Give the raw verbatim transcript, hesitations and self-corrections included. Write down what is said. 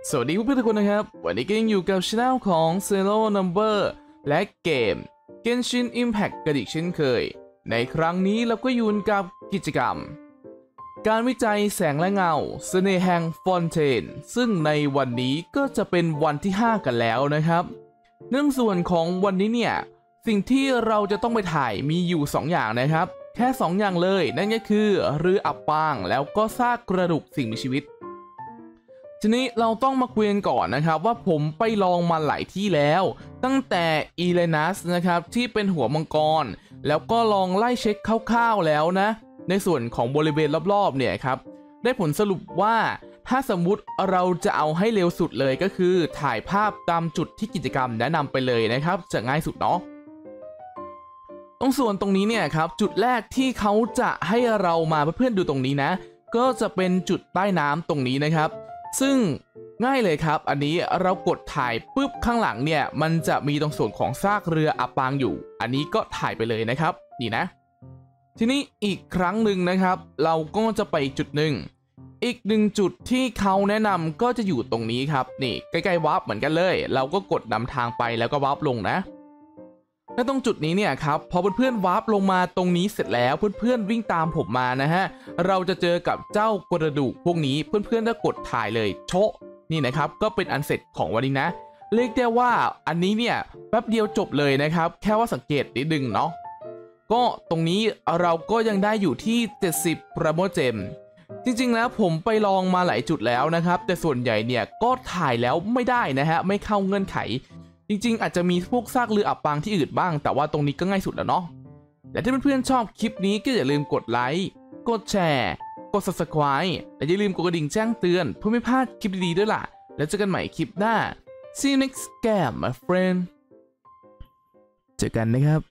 สวัสดีเพื่อนๆทุกคนนะครับวันนี้ก็ยังอยู่กับช่องของ Zero Number และเกม Genshin Impact กันอีกเช่นเคยในครั้งนี้เราก็อยู่กับกิจกรรมการวิจัยแสงและเงาเสน่ห์แห่งฟอนเทนซึ่งในวันนี้ก็จะเป็นวันที่ห้ากันแล้วนะครับเนื่องส่วนของวันนี้เนี่ยสิ่งที่เราจะต้องไปถ่ายมีอยู่สองอย่างนะครับแค่สองอย่างเลยนั่นก็คือเรืออับปางแล้วก็ซากกระดูกสิ่งมีชีวิตทีนี้เราต้องมาคุยกันก่อนนะครับว่าผมไปลองมาหลายที่แล้วตั้งแต่อีเลนัสนะครับที่เป็นหัวมังกรแล้วก็ลองไล่เช็คคร่าวๆแล้วนะในส่วนของบริเวณรอบๆเนี่ยครับได้ผลสรุปว่าถ้าสมมุติเราจะเอาให้เร็วสุดเลยก็คือถ่ายภาพตามจุดที่กิจกรรมแนะนำไปเลยนะครับจะง่ายสุดเนาะตรงส่วนตรงนี้เนี่ยครับจุดแรกที่เขาจะให้เรามาเพื่อนๆดูตรงนี้นะก็จะเป็นจุดใต้น้ำตรงนี้นะครับซึ่งง่ายเลยครับอันนี้เรากดถ่ายปุ๊บข้างหลังเนี่ยมันจะมีตรงส่วนของซากเรืออับปางอยู่อันนี้ก็ถ่ายไปเลยนะครับนี่นะทีนี้อีกครั้งหนึ่งนะครับเราก็จะไปจุดหนึ่งอีกหนึ่งจุดที่เขาแนะนำก็จะอยู่ตรงนี้ครับนี่ใกล้ๆวาร์ปเหมือนกันเลยเราก็กดนำทางไปแล้วก็วาร์ปลงนะและตรงจุดนี้เนี่ยครับพอเพื่อนๆวาร์ปลงมาตรงนี้เสร็จแล้วเพื่อนๆวิ่งตามผมมานะฮะเราจะเจอกับเจ้ากระดูกพวกนี้เพื่อนๆก็กดถ่ายเลยโชะนี่นะครับก็เป็นอันเสร็จของวันนี้นะเรียกได้ว่าอันนี้เนี่ยแป๊บเดียวจบเลยนะครับแค่ว่าสังเกตนิดนึงเนาะก็ตรงนี้เราก็ยังได้อยู่ที่เจ็ดสิบโปรโมเจมจริงๆแล้วผมไปลองมาหลายจุดแล้วนะครับแต่ส่วนใหญ่เนี่ยก็ถ่ายแล้วไม่ได้นะฮะไม่เข้าเงื่อนไขจริงๆอาจจะมีพวกซากเรืออับปางที่อื่นบ้างแต่ว่าตรงนี้ก็ง่ายสุดแล้วเนาะและถ้าเพื่อนๆชอบคลิปนี้ก็อย่าลืมกดไลค์กดแชร์กด ซับสไครบ์ และอย่าลืมกดกระดิ่งแจ้งเตือนเพื่อไม่พลาดคลิปดีๆด้วยล่ะแล้วเจอกันใหม่คลิปหน้า See you next game my friend เจอกันนะครับ